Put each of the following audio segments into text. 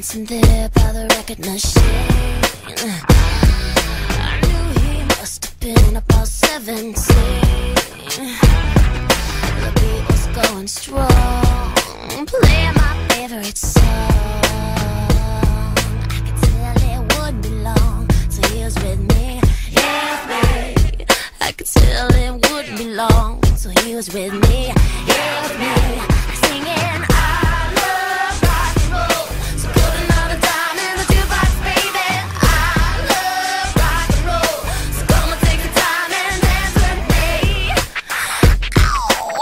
dancing there by the record machine. I knew he must have been about 17. The beat was going strong, playing my favorite song. I could tell it wouldn't be long till he was with me, yeah, me. I could tell it wouldn't be long till he was with me, yeah, me. Singing, I love rock and roll, so put another dime in the jukebox, baby. I love rock and roll, so come and take the time and dance with me. Ow!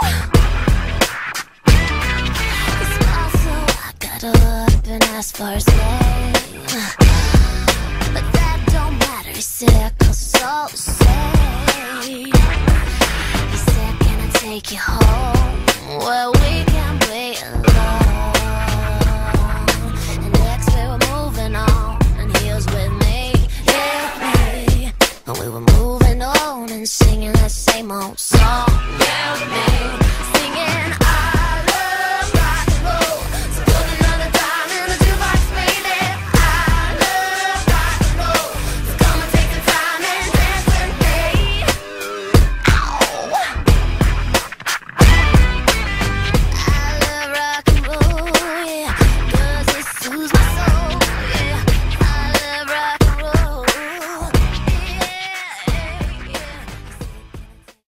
He smiled, so I got up and asked for his name, but that don't matter, he said, 'cause it's all the same. He said, can I take you home where we can play alone? And next we were moving on, and he was with me, yeah, me. And we were moving on and singing that same old song, yeah, me.